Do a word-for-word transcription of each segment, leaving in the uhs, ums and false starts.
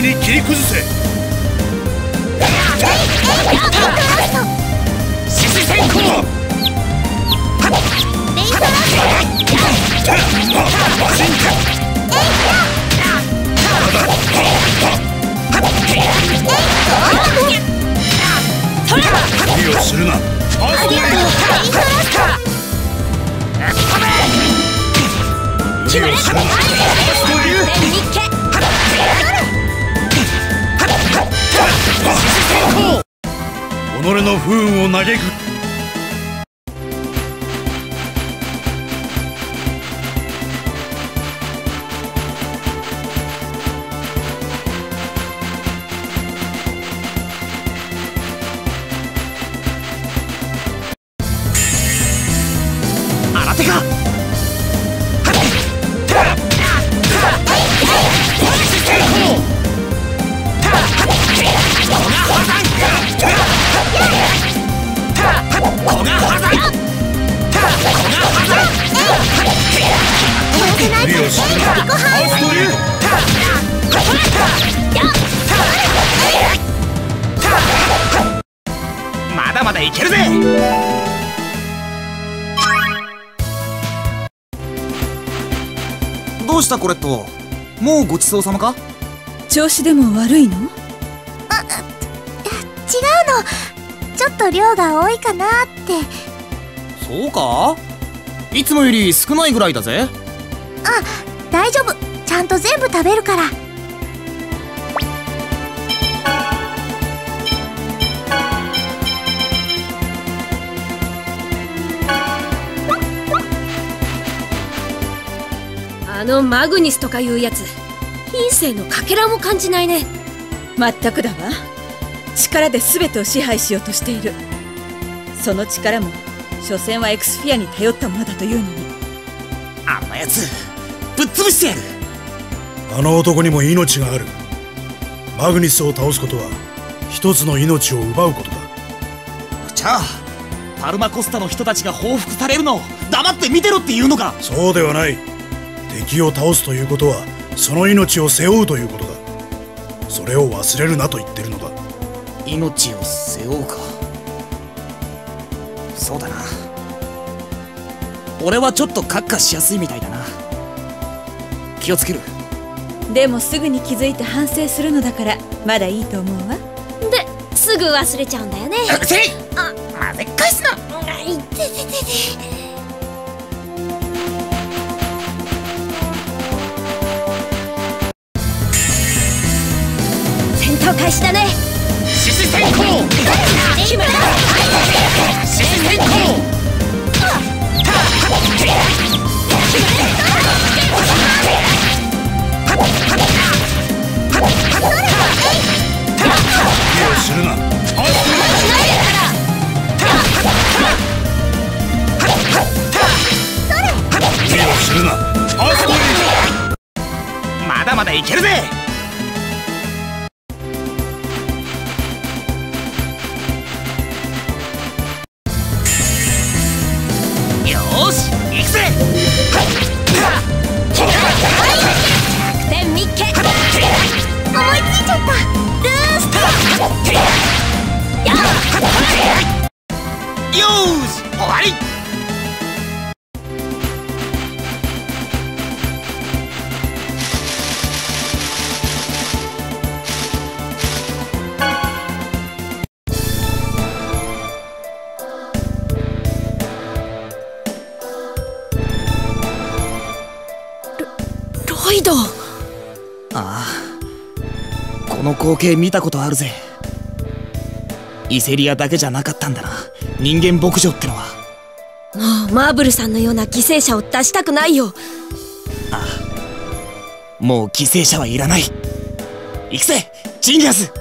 に切り崩せ。獅子先行。 レイトラスト。 マジンカ。無理をするな。ファーストエイド。無理をするな。ファーストエイド。己の不運を嘆く。新手か。まだまだいけるぜ。 どうしたコレット、もうごちそうさまか？ 調子でも悪いの？ あ、違うの。ちょっと量が多いかなって。 そうか？いつもより少ないぐらいだぜ。 あ、大丈夫。ちゃんと全部食べるから。 あのマグニスとかいうやつ、品性のかけらも感じないね。 まったくだわ。力で全てを支配しようとしている。その力も所詮はエクスフィアに頼ったものだというのに。 あんなやつぶっ潰してやる。 あの男にも命がある。マグニスを倒すことは一つの命を奪うことだ。 じゃあパルマコスタの人たちが報復されるのを黙って見てろっていうのか？ そうではない。敵を倒すということはその命を背負うということだ。それを忘れるなと言ってるのだ。 命を背負うか。そうだな。俺はちょっとカッカしやすいみたいだな。気をつける。 でもすぐに気づいて反省するのだからまだいいと思うわ。 ですぐ忘れちゃうんだよね。 うせい。 あ、 まぜっ返すな。 いてててて。戦闘開始だね。 獅子先行。 決めろ。 獅子先行。無理をするな。無理をするな。 まだまだいけるぜ。よーし行くぜ。 ひゃくてんミッケ。 思いついちゃった。ルースト。 やよーし終わり。 ロイド。 ああ、この光景見たことあるぜ。イセリアだけじゃなかったんだな、人間牧場ってのは。 もうマーブルさんのような犠牲者を出したくないよ。 ああ、もう犠牲者はいらない。行くぜジンギアス。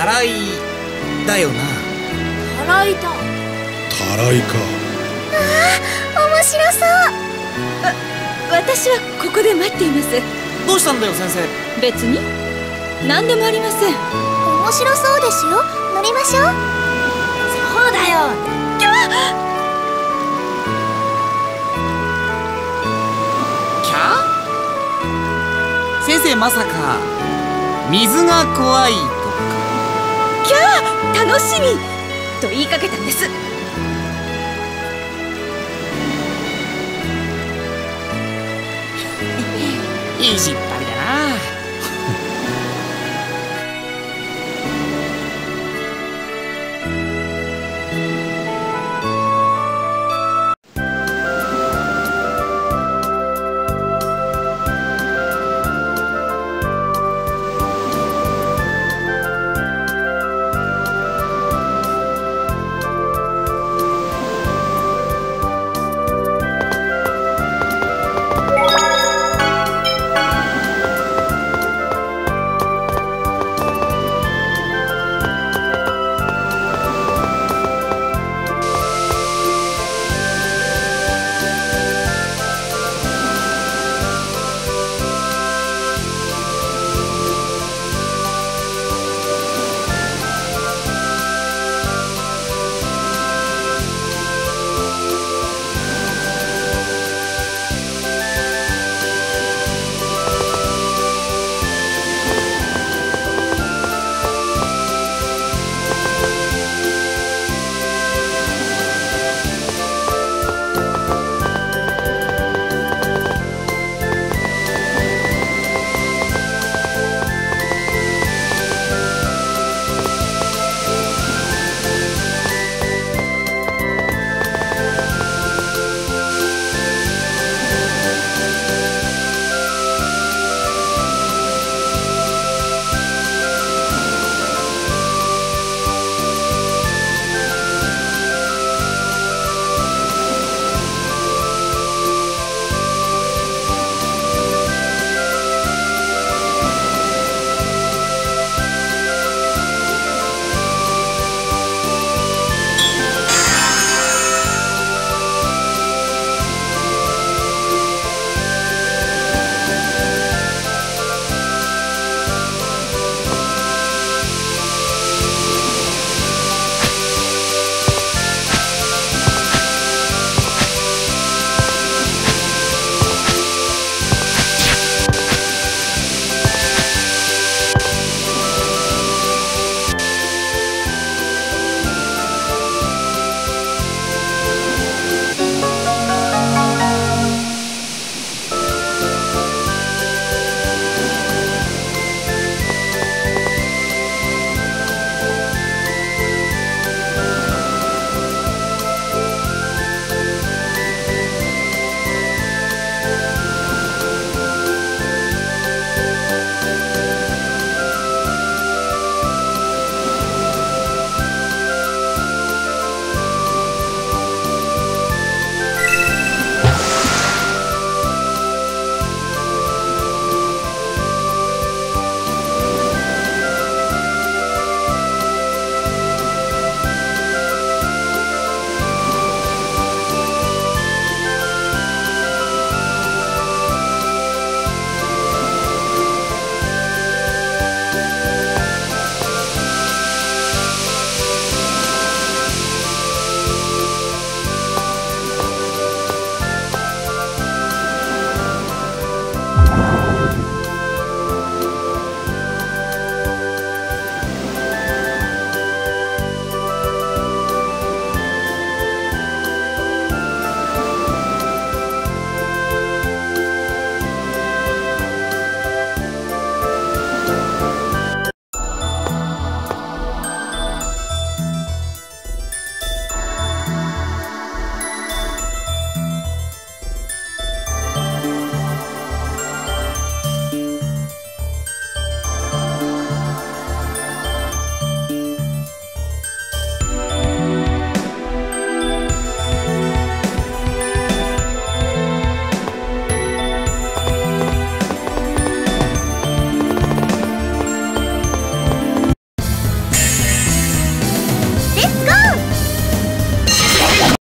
たらいだよな。 たらいだ。 たらいか。 面白そう。 わ私はここで待っています。 どうしたんだよ先生。 別に何でもありません。 面白そうですよ。乗りましょう。 そうだよ。 キャ先生、まさか水が怖いとか。 キャー楽しみと言いかけたんです。 いい失敗。